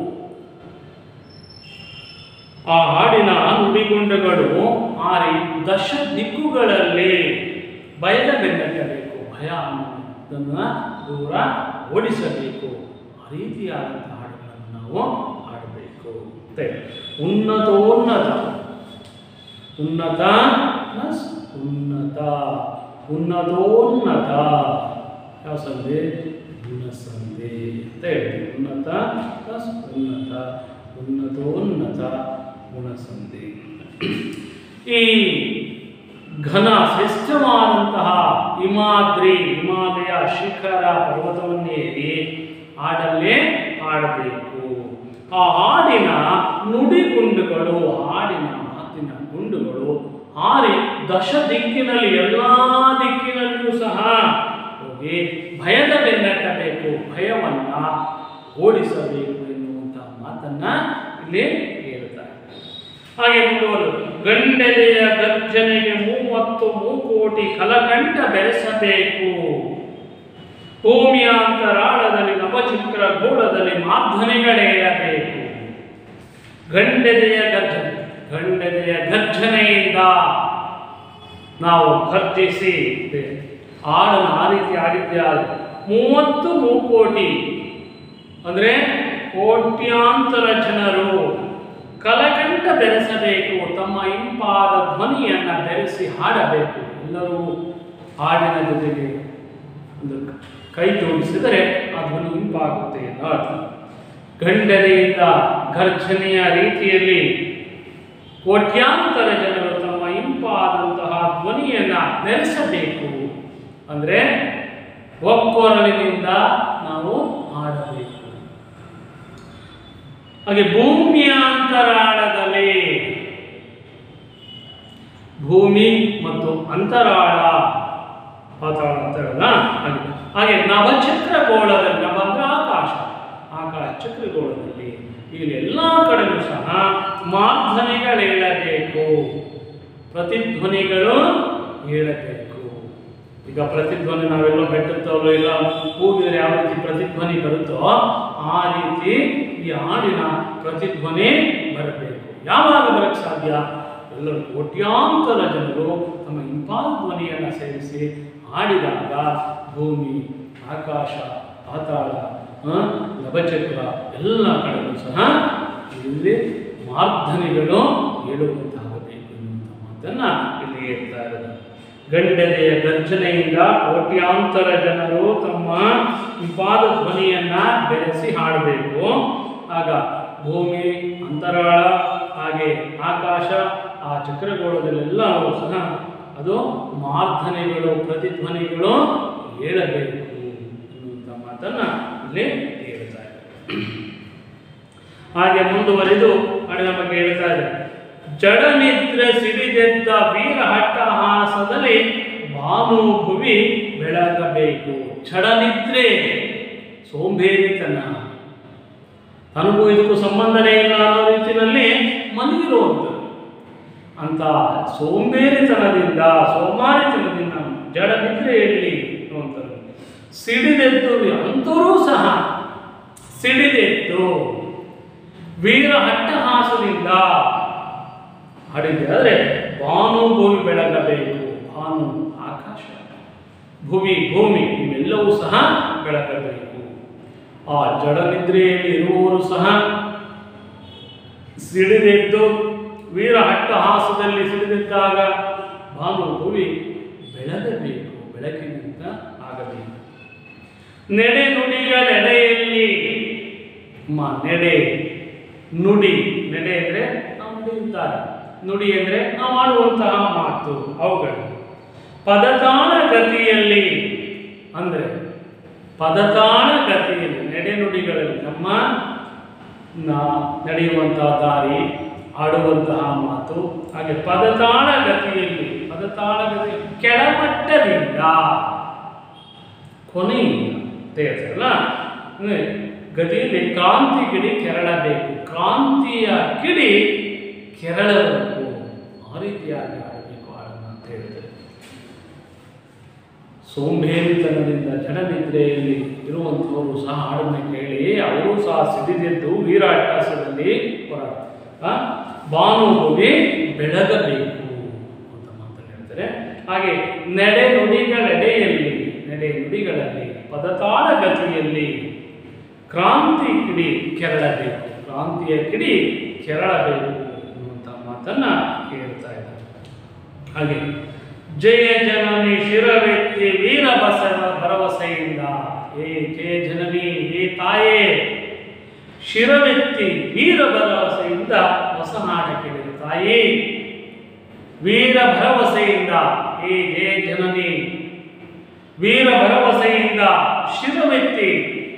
ಆ ಹಾಡಿನ ನುಡಿಗುಂಡುಗಳು ಹಾರಿ ದಶ ದಿಕ್ಕುಗಳಲ್ಲಿ ಭಯದ ಬೆನ್ನಟ್ಟಬೇಕು. ಭಯ ಅನ್ನೋದನ್ನು ದೂರ ಓಡಿಸಬೇಕು. ಆ ರೀತಿಯಾದಂಥ ಹಾಡುಗಳನ್ನು ನಾವು ಹಾಡಬೇಕು. ಉನ್ನತೋನ್ನತ, ಉನ್ನತ ಪ್ಲಸ್ ಉನ್ನತ, ಉನ್ನತೋನ್ನತ ಯಾವ ಸಂಧಿ? ಗುಣಸಂಧಿ ಅಂತ ಹೇಳ್ತೀವಿ. ಉನ್ನತ ಪ್ಲಸ್ ಉನ್ನತ, ಉನ್ನತೋನ್ನತ ಗುಣಸಂಧಿ. ಈ ಘನ ಶ್ರೇಷ್ಠವಾದಂತಹ ಹಿಮಾದ್ರಿ, ಹಿಮಾಲಯ ಶಿಖರ ಪರ್ವತವನ್ನೇರಿ ಹಾಡಲ್ಲೇ ಹಾಡಬೇಕು. ಆ ಹಾಡಿನ ನುಡಿಗುಂಡುಗಳು, ಹಾಡಿನ ಮಾತಿನ ಗುಂಡುಗಳು ಹಾರಿ ದಶ ದಿಕ್ಕಿನಲ್ಲಿ ಎಲ್ಲ ದಿಕ್ಕಿನಲ್ಲಿಯೂ ಸಹ ಹೋಗಿ ಭಯದ ಬೆನ್ನಟ್ಟಬೇಕು, ಭಯವನ್ನ ಓಡಿಸಬೇಕು ಎನ್ನುವಂಥ ಮಾತನ್ನ ಇಲ್ಲಿ ಹೇಳ್ತಾರೆ. ಹಾಗೆ ಮುಂದುವರೆದು ಗಂಡೆದೆಯ ಗರ್ಜನೆಗೆ 30 ಮೂಕೋಟಿ ಕಲಕಂಠ ಬೆರೆಸಬೇಕು. ಭೂಮಿಯ ಅಂತರಾಳದಲ್ಲಿ ನವಚಿತ್ರ ಗೋಳದಲ್ಲಿ ಮಾರ್ಧನೆಗಳೇಳಬೇಕು. ಗಂಡೆದೆಯ ಗರ್ಜನೆ, ಗಂಡೆದೆಯ ಗರ್ಜನೆಯಿಂದ ನಾವು ಗರ್ಜಿಸಿ ಹಾಡನ್ನು ಆ ರೀತಿ ಆಡಿದ್ದೆ. 30 ಮೂಕೋಟಿ ಅಂದರೆ ಕೋಟ್ಯಾಂತರ ಜನರು ಕಲಕಂಠ ಬೆರೆಸಬೇಕು, ತಮ್ಮ ಇಂಪಾದ ಧ್ವನಿಯನ್ನು ಬೆರೆಸಿ ಹಾಡಬೇಕು. ಎಲ್ಲರೂ ಹಾಡಿನ ಜೊತೆಗೆ ಒಂದು ಕೈ ಜೋಡಿಸಿದರೆ ಆ ಧ್ವನಿ ಇಂಪಾಗುತ್ತೆ ಎಂದು ಅರ್ಥ. ಗಂಡನೆಯಿಂದ ಗರ್ಜನೆಯ ರೀತಿಯಲ್ಲಿ ಕೋಟ್ಯಾಂತರ ಜನರು ತಮ್ಮ ಇಂಪಾದಂತಹ ಧ್ವನಿಯನ್ನು ಬೆರೆಸಬೇಕು. ಅಂದರೆ ಒಕ್ಕೊರಲಿನಿಂದ ನಾವು ಹಾಡಬೇಕು. ಹಾಗೆ ಭೂಮಿಯ ಅಂತರಾಳದಲ್ಲಿ, ಭೂಮಿ ಮತ್ತು ಅಂತರಾಳ, ಪಾತಾಳ ಅಂತರಲ್ಲ, ಹಾಗೆ ನವಚಕ್ರಗೋಳದಲ್ಲಿ, ನವ ಅಂದ್ರೆ ಆಕಾಶ, ಆಕಾಶ ಚಕ್ರಗೋಳದಲ್ಲಿ ಇಲ್ಲಿ ಎಲ್ಲ ಕಡೆಗೂ ಸಹ ಮಾರ್ಧನೆಗಳೇಳಬೇಕು, ಪ್ರತಿಧ್ವನಿಗಳು ಹೇಳಬೇಕು. ಈಗ ಪ್ರತಿಧ್ವನಿ ನಾವೆಲ್ಲ ಬೆಟ್ಟತ್ತವೋ ಇಲ್ಲ ಕೂಗಿದ್ರೆ ಯಾವ ರೀತಿ ಪ್ರತಿಧ್ವನಿ ಬರುತ್ತೋ ಆ ರೀತಿ ಈ ಹಾಡಿನ ಪ್ರತಿಧ್ವನಿ ಬರಬೇಕು. ಯಾವಾಗ ಬರಕ್ಕೆ ಸಾಧ್ಯ? ಎಲ್ಲರೂ ಕೋಟ್ಯಾಂತರ ಜನರು ತಮ್ಮ ಇಂಪಾದ ಧ್ವನಿಯನ್ನು ಸೇರಿಸಿ ಹಾಡಿದಾಗ ಭೂಮಿ, ಆಕಾಶ, ಪಾತಾಳ, ನಭಚಕ್ರ ಎಲ್ಲ ಕಡೆಗೂ ಸಹ ಇಲ್ಲಿ ಮಾರ್ಧನೆಗಳು ಹೇಳುವಂತಾಗಬೇಕು ಎನ್ನುವಂಥ ಮಾತನ್ನು ಇಲ್ಲಿ ಹೇಳ್ತಾ ಇರೋದು. ಗಂಡನೆಯ ಗರ್ಜನೆಯಿಂದ ಕೋಟ್ಯಾಂತರ ಜನರು ತಮ್ಮ ಇಂಪಾದ ಧ್ವನಿಯನ್ನ ಬೆರೆಸಿ ಹಾಡಬೇಕು. ಆಗ ಭೂಮಿ, ಅಂತರಾಳ, ಹಾಗೆ ಆಕಾಶ, ಆ ಚಕ್ರಗೋಳದಲ್ಲೆಲ್ಲವೂ ಸಹ ಅದು ಮಾರ್ಧನೆಗಳು, ಪ್ರತಿಧ್ವನಿಗಳು ಹೇಳಬೇಕು ಎನ್ನುವಂಥ ಮಾತನ್ನ ಇಲ್ಲಿ ಹೇಳ್ತಾ ಇದ್ದಾರೆ. ಹಾಗೆ ಮುಂದುವರಿದು ಹಾಡಿನ ಬಗ್ಗೆ ಹೇಳ್ತಾ ಇದ್ದಾರೆ. ಜಡನಿದ್ರೆ ಸಿಡಿದೆದ್ದ ವೀರ ಹಟ್ಟಹಾಸದಲ್ಲಿ ಭಾನುಭುವಿ ಬೆಳಗಬೇಕು. ಜಡನಿದ್ರೆ ಸೋಂಬೇರಿತನ, ತನಗೂ ಇದಕ್ಕೂ ಸಂಬಂಧನೇ ಇಲ್ಲ ಅನ್ನೋ ರೀತಿಯಲ್ಲಿ ಮಲಗಿರುವಂಥದ್ದು. ಅಂತ ಸೋಂಬೇರಿತನದಿಂದ, ಸೋಮಾರಿತನದಿಂದ ಜಡನಿದ್ರೆಯಲ್ಲಿ ಅನ್ನುವಂಥದ್ದು ಸಿಡಿದೆದ್ದು, ಅಂತರೂ ಸಹ ಸಿಡಿದೆದ್ದು ವೀರ ಹಟ್ಟಹಾಸದಿಂದ ಹಾಡಿದೆ. ಆದರೆ ಭಾನುಭುವಿ ಬೆಳಗಬೇಕು. ಭಾನು ಆಕಾಶ, ಭುವಿ ಭೂಮಿ ಇವೆಲ್ಲವೂ ಸಹ ಬೆಳಗಬೇಕು. ಆ ಜಡನಿದ್ರೆಯಲ್ಲಿ ಇರುವವರು ಸಹ ಸಿಡಿದೆದ್ದು, ವೀರ ಹಟ್ಟಹಾಸದಲ್ಲಿ ಸಿಡಿದಿದ್ದಾಗ ಭಾನುಭುವಿ ಬೆಳಗಬೇಕು, ಬೆಳಕಿನಿಂದ ಆಗಬೇಕು. ನೆಡೆ ನುಡಿಗಳೆಡೆಯಲ್ಲಿ, ನೆಡೆ ನುಡಿ, ನೆಡೆ ಅಂದರೆ ನಾವು ನುಡಿಯುತ್ತಾರೆ, ನುಡಿ ಅಂದರೆ ನಾವು ಆಡುವಂತಹ ಮಾತು, ಅವುಗಳು ಪದತಾಣ ಗತಿಯಲ್ಲಿ, ಅಂದರೆ ಪದತಾಣ ಗತಿಯಲ್ಲಿ, ನಡೆನುಡಿಗಳಲ್ಲಿ ನಮ್ಮ ನಡೆಯುವಂತಹ ದಾರಿ, ಆಡುವಂತಹ ಮಾತು, ಹಾಗೆ ಪದತಾಣ ಗತಿಯಲ್ಲಿ, ಪದತಾಣ ಗತಿ ಕೆಳಮಟ್ಟದಿಂದ ಕೊನೆಯಿಂದ ಹೇಳ್ತಾರಲ್ಲ, ಗತಿಯಲ್ಲಿ ಕ್ರಾಂತಿ ಕಿಡಿ ಕೆರಳಬೇಕು, ಕ್ರಾಂತಿಯ ಕಿಡಿ ಕೆರಳಬೇಕು, ಆ ರೀತಿಯಾಗಿ ಆಡಬೇಕು ಹಾಡನ್ನು ಅಂತ ಹೇಳಿದರೆ. ಸೋಂಬೇರಿತನದಿಂದ ಜಡನಿದ್ರೆಯಲ್ಲಿ ಇರುವಂಥವರು ಸಹ ಹಾಡನ್ನು ಕೇಳಿ ಅವರು ಸಹ ಸಿಡಿದೆದ್ದು ವೀರಾಟ್ಟಾಸದಲ್ಲಿ ಭಾನುಭುವಿ ಬೆಳಗಬೇಕು ಅಂತ ಮಾತನ್ನು ಹೇಳ್ತಾರೆ. ಹಾಗೆ ನಡೆ ನುಡಿಗಳೆಡೆಯಲ್ಲಿ, ನಡೆ ನುಡಿಗಳಲ್ಲಿ ಪದತಾಳ ಗತಿಯಲ್ಲಿ ಕ್ರಾಂತಿ ಕಿಡಿ ಕೆರಳಬೇಕು, ಕ್ರಾಂತಿಯ ಕಿಡಿ ಕೆರಳಬೇಕು ಎನ್ನುವಂಥ ಮಾತನ್ನ ಹೇಳ್ತಾ ಇದ್ದಾರೆ. ಹಾಗೆ ಜಯ ಜನನಿ ಶಿರವೆತ್ತಿ ವೀರ ಬಸವ ಭರವಸೆಯಿಂದ, ಹೇ ಜಯ ಜನನಿ, ಹೇ ತಾಯೇ, ಶಿರವೆತ್ತಿ ವೀರ ಭರವಸೆಯಿಂದ ಹೊಸ ಹಾಡ ಕೇಳಿದ ತಾಯಿ, ವೀರ ಭರವಸೆಯಿಂದ, ಹೇ ಜಯ ಜನನಿ, ವೀರ ಭರವಸೆಯಿಂದ ಶಿರವೆತ್ತಿ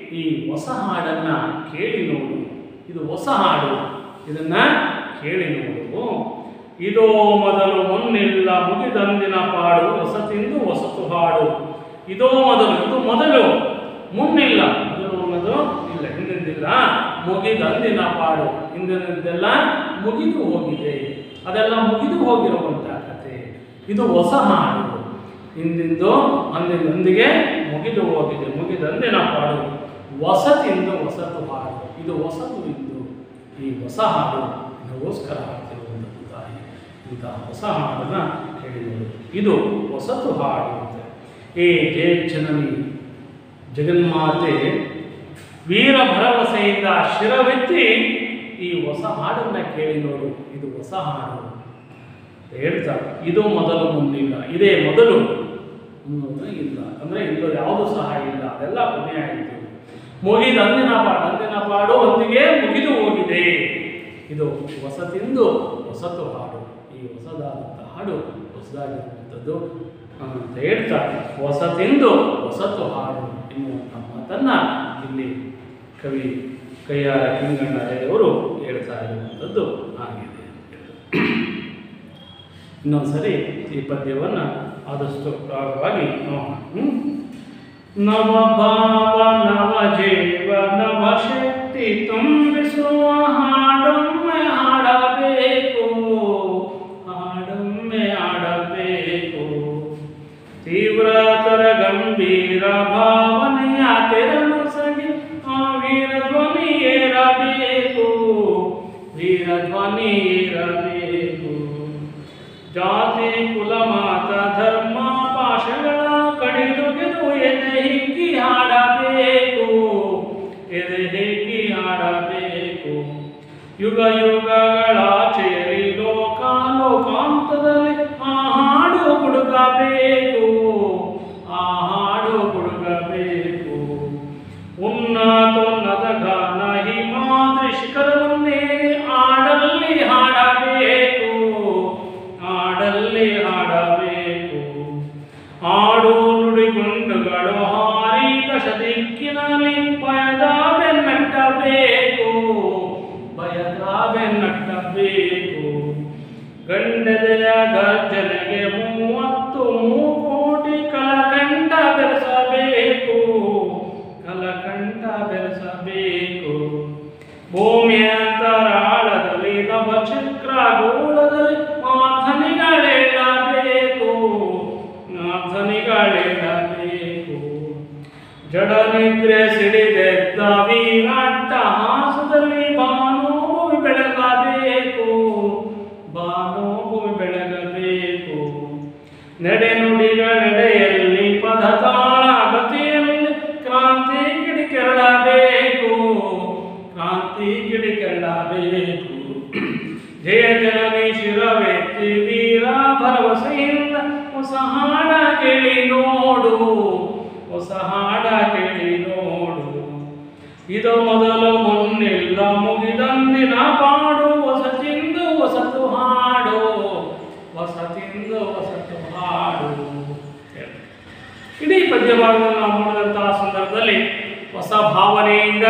ಈ ಹೊಸ ಹಾಡನ್ನು ಕೇಳಿ ನೋಡು. ಇದು ಹೊಸ ಹಾಡು, ಇದನ್ನು ಕೇಳಿ ನೋಡು. ಇದೋ ಮೊದಲು ಮುನ್ನಿಲ್ಲ ಮುಗಿದಂದಿನ ಪಾಡು, ಹೊಸತಿಂದು ಹೊಸತು ಹಾಡು. ಇದೋ ಮೊದಲು, ಇದು ಮೊದಲು, ಮುನ್ನಿಲ್ಲ, ಮೊದಲು ಇಲ್ಲ, ಹಿಂದಿಲ್ಲ, ಮುಗಿದಂದಿನ ಪಾಡು, ಹಿಂದಿನದ್ದೆಲ್ಲ ಮುಗಿದು ಹೋಗಿದೆ, ಅದೆಲ್ಲ ಮುಗಿದು ಹೋಗಿರುವಂಥ ಕತೆ. ಇದು ಹೊಸ ಹಾಡು, ಹಿಂದಿಂದು ಅಂದಿನೊಂದಿಗೆ ಮುಗಿದು ಹೋಗಿದೆ, ಮುಗಿದಂದಿನ ಪಾಡು, ಹೊಸತಿಂದು ಹೊಸತು ಹಾಡು. ಇದು ಹೊಸತು, ಇಂದು ಈ ಹೊಸ ಹಾಡು ಇದಕ್ಕೋಸ್ಕರ ಹಾಡ್ತಿರುವಂಥದ್ದು ತಾಯಿ. ಇಂತಹ ಹೊಸ ಹಾಡನ್ನು ಹೇಳಿದರು. ಇದು ಹೊಸತು ಹಾಡು ಅಂತ. ಏ ಜಯ ಜನನಿ ಜಗನ್ಮಾತೆ ವೀರ ಭರವಸೆಯಿಂದ ಶಿರವೆತ್ತಿ ಈ ಹೊಸ ಹಾಡನ್ನು ಕೇಳಿ ನೋಡು. ಇದು ಹೊಸ ಹಾಡು ಹೇಳ್ತಾರೆ. ಇದು ಮೊದಲು ಮುನ್ನಿಲ್ಲ, ಇದೇ ಮೊದಲು, ಮುನ್ನೋದು ಇಲ್ಲ, ಅಂದರೆ ಇದು ಯಾವುದು ಸಹ ಇಲ್ಲ, ಅದೆಲ್ಲ ಕೊನೆ ಆಯಿತು. ಮುಗಿದ ಅಂದಿನ ಪಾಡು, ಅಂದಿನ ಪಾಡು ಒಂದಿಗೆ ಮುಗಿದು ಹೋಗಿದೆ. ಇದು ಹೊಸತಿಂದು ಹೊಸತು ಹಾಡು. ಈ ಹೊಸದಾದಂಥ ಹಾಡು ಹೊಸದಾಗಿರುವಂಥದ್ದು ಅಂತ ಹೇಳ್ತಾರೆ. ಹೊಸತಿಂದು ಹೊಸತು ಹಾಡು ಎನ್ನುವಂಥ ಮಾತನ್ನು ಇಲ್ಲಿ ಕವಿ ಕೈಯಾರ ಕಿಂಗಣ್ಣರವರು ಹೇಳ್ತಾ ಇರುವಂಥದ್ದು ಆಗಿದೆ. ಇನ್ನೊಂದ್ಸರಿ ಈ ಪದ್ಯವನ್ನು ಆದಷ್ಟು ಪ್ರಾರಂಭವಾಗಿ ನವ ಭಾವ ನವ ಜೀವ ನವ ಶಕ್ತಿ ತುಂಬಿಸುವ ಹಾಡೊಮ್ಮೆ ಹಾಡಬೇಕು, ಹಾಡೊಮ್ಮೆ ಆಡಬೇಕು. ತೀವ್ರತರ ಗಂಭೀರ ಭಾವನೆಯ ತೆರಮಸಗಿ ಆ ವೀರಧ್ವನಿ ಏರಬೇಕು, ವೀರಧ್ವನಿ ಏರಬೇಕು. ಜಾತಿ ಕುಲ ಮಾತ ಧರ್ಮ ಪಾಶಗಳ ಕಡಿದೊಗೆದು ಎದೆ ಹಿಕ್ಕಿ ಹಾಡಬೇಕು, ಎದೆ ಹಿಕ್ಕಿ ಹಾಡಬೇಕು. ಯುಗ ಯುಗಗಳಾಚೆಯಲ್ಲಿ ಲೋಕ ಲೋಕಾಂತದಲ್ಲಿ ಆ ಹಾಡು ಹುಡುಗಬೇಕು, ಆ ಹಾಡು ಹುಡುಗಬೇಕು. ಉನ್ನತೋನ್ನತ ಗಾನ ಹಿಮಾದ್ರಿ ಶಿಖರವನ್ನೇ ಆಡಲ್ಲಿ ಹಾಡಬೇಕು, ಆಡಲ್ಲಿ ಹಾಡಬೇಕು. ಆಡು ನುಡಿಗುಂಡುಗಳು ಹಾರಿ ದಶ ದಿಕ್ಕಿನಲ್ಲಿ ಭಯದ ಬೆನ್ನಟ್ಟಬೇಕು, ಭಯದ ಬೆನ್ನಟ್ಟಬೇಕು. ಗಂಡದೆಯ ಗರ್ಜನೆಗೆ 33 ಕೋಟಿ ಕಲಕಂಠ ಬೆರೆಸಬೇಕು, ಕಲಕಂಠ ಬೆರೆಸಬೇಕು. ಭೂಮಿಯಂತರಾಳದಲ್ಲಿ ನವಚಕ್ರ ಗೋಳದಲ್ಲಿ ಮಾರ್ಧನಿಗಳೇಳಬೇಕು, ಮಾರ್ಧನಿಗಳೇಳಬೇಕು. ಜಡ ನಿದ್ರೆ ಸಿಡಿದೆದ್ದ ವೀರಾಟ್ಟಹಾಸದಲ್ಲಿ ಭಾನುಭೂಮಿ ಬೆಳಗಬೇಕು, ಭಾನುಭೂಮಿ ಬೆಳಗಬೇಕು. ನಡೆನುಡಿಗಳೆಡೆಯಲ್ಲಿ ಪದತಾಳ ಗತಿಯಲ್ಲಿ ಕ್ರಾಂತಿ ಕಿಡಿಕೆರಳಬೇಕು, ಕ್ರಾಂತಿ ಕಿಡಿಕೆರಳಬೇಕು. ಜಯ ಜನನಿ ಶಿರವೆತ್ತಿ ವೀರ ಭರವಸೆಯಿಂದ ಹೊಸ ಹಾಡ ಕೇಳಿ ನೋಡು, ಹೊಸ ಹಾಡ ಕೇಳಿ ನೋಡು. ಇದು ಮೊದಲು ಮುನ್ನಿಲ್ಲ ಮುಗಿದಂದಿನ ಪಾಡು, ಹೊಸತಿಂದು ಹೊಸತು ಹಾಡು, ಹೊಸತಿಂದು ಹೊಸತು ಹಾಡು. ಇಡೀ ಪದ್ಯಭಾಗವನ್ನು ನಾವು ನೋಡಿದಂತಹ ಸಂದರ್ಭದಲ್ಲಿ ಹೊಸ ಭಾವನೆಯಿಂದ,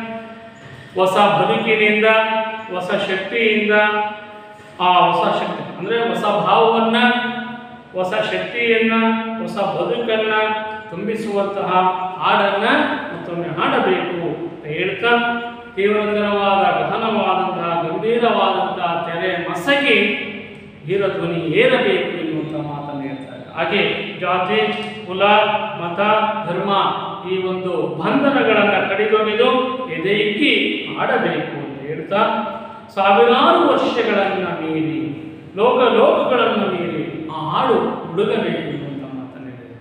ಹೊಸ ಬದುಕಿನಿಂದ, ಹೊಸ ಶಕ್ತಿಯಿಂದ, ಆ ಹೊಸ ಶಕ್ತಿ ಅಂದರೆ ಹೊಸ ಭಾವವನ್ನು, ಹೊಸ ಶಕ್ತಿಯನ್ನು, ಹೊಸ ಬದುಕನ್ನು ತುಂಬಿಸುವಂತಹ ಹಾಡನ್ನು ಮತ್ತೊಮ್ಮೆ ಹಾಡಬೇಕು ಅಂತ ಹೇಳ್ತಾ, ತೀವ್ರತರವಾದ ಗಹನವಾದಂತಹ ಗಂಭೀರವಾದಂತಹ ತೆರೆ ಮಸಗಿ ವೀರಧ್ವನಿ ಏರಬೇಕು ಎನ್ನುವಂಥ ಮಾತನ್ನು ಹೇಳ್ತಾರೆ. ಹಾಗೆ ಜಾತಿ ಕುಲ ಮತ ಧರ್ಮ ಈ ಒಂದು ಬಂಧನಗಳನ್ನು ಕಡಿದೊಗೆದು ಎದೆ ಇಕ್ಕಿ ಆಡಬೇಕು ಅಂತ ಹೇಳ್ತಾ, ಸಾವಿರಾರು ವರ್ಷಗಳನ್ನು ಮೀರಿ ಲೋಕಗಳನ್ನು ಮೀರಿ ಆ ಹಾಡು ಹುಡುಗಬೇಕು ಎನ್ನುವಂಥ ಮಾತನ್ನು ಹೇಳಿದೆ.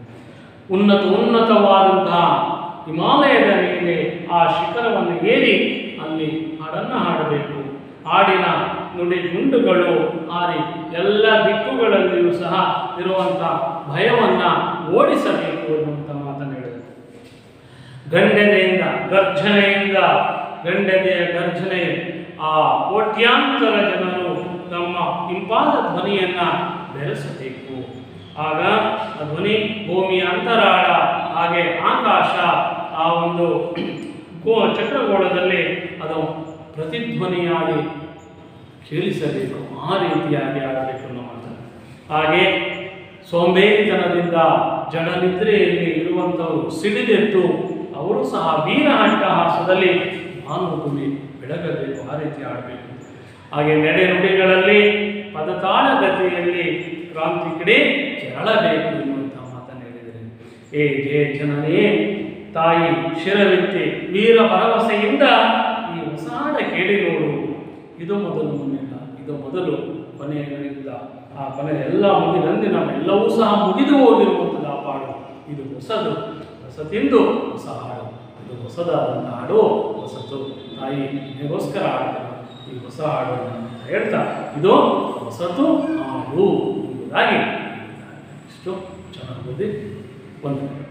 ಉನ್ನತವಾದಂತಹ ಹಿಮಾಲಯದ ಮೇಲೆ ಆ ಶಿಖರವನ್ನು ಏರಿ ಅಲ್ಲಿ ಹಾಡನ್ನು ಹಾಡಬೇಕು. ಹಾಡಿನ ನುಡಿ ಗುಂಡುಗಳು ಹಾರಿ ಎಲ್ಲ ದಿಕ್ಕುಗಳಲ್ಲಿಯೂ ಸಹ ಇರುವಂಥ ಭಯವನ್ನು ಓಡಿಸಬೇಕು ಎನ್ನುವಂಥ ಮಾತನ್ನು ಹೇಳಿದೆ. ಗಂಡೆದೆಯಿಂದ ಗರ್ಜನೆಯಿಂದ, ಗಂಡೆದೆಯ ಗರ್ಜನೆ, ಆ ಕೋಟ್ಯಾಂತರ ಜನರು ತಮ್ಮ ಇಂಪಾದ ಧ್ವನಿಯನ್ನು ಬೆರೆಸಬೇಕು. ಆಗ ಆ ಧ್ವನಿ ಭೂಮಿಯ ಅಂತರಾಳ ಹಾಗೆ ಆಕಾಶ, ಆ ಒಂದು ಚಕ್ರಗೋಳದಲ್ಲಿ ಅದು ಪ್ರತಿಧ್ವನಿಯಾಗಿ ಕೇಳಿಸಬೇಕು, ಆ ರೀತಿಯಾಗಿ ಆಡಬೇಕು ಅನ್ನೋ ಮಾತು. ಹಾಗೆ ಸೋಂಬೇರಿತನದಿಂದ ಜಡನಿದ್ರೆಯಲ್ಲಿ ಇರುವಂಥವರು ಸಿಡಿದೆದ್ದು ಅವರು ಸಹ ವೀರ ಅಟ್ಟಹಾಸದಲ್ಲಿ ಭಾನುಭೂಮಿ ಬೆಳಗಬೇಕು, ಆ ರೀತಿ ಆಡಬೇಕು. ಹಾಗೆ ನಡೆ ನುಡಿಗಳಲ್ಲಿ ಪದತಾಳ ಗತಿಯಲ್ಲಿ ಕ್ರಾಂತಿ ಕಡೆ ಕೆರಳಬೇಕು ಎನ್ನುವಂಥ ಮಾತನ್ನು ಹೇಳಿದರೆ, ಏ ಜಯ ಜನನೇ ತಾಯಿ ಶಿರವೆತ್ತಿ ವೀರ ಭರವಸೆಯಿಂದ ಈ ಹೊಸ ಹಾಡ ಕೇಳಿ ನೋಡು. ಇದು ಮೊದಲು ಮುನ್ನಿಲ್ಲ, ಇದು ಮೊದಲು ಕೊನೆಯಿಲ್ಲ, ಆ ಕೊನೆ ಎಲ್ಲ ಮುಗಿದಂತೆ ನಾವೆಲ್ಲವೂ ಸಹ ಮುಗಿದು ಹೋಗಿರುವಂಥದ್ದು ಆ ಪಾಡು. ಇದು ಹೊಸದು, ಹೊಸತಿಂದು ಹೊಸ ಹಾಡು, ಇದು ಹೊಸದಾದಂಥ ಹಾಡು, ಹೊಸತು. ತಾಯಿ ನಿನಗೋಸ್ಕರ ಹಾಡ್ತಾರೆ ಈ ಹೊಸ ಹಾಡನ್ನು ಹೇಳ್ತಾ, ಇದು ಹೊಸತು ಹಾಡು ಎಂಬುದಾಗಿ ಇಷ್ಟು ಚೆನ್ನಾಗಿ ಒಂದು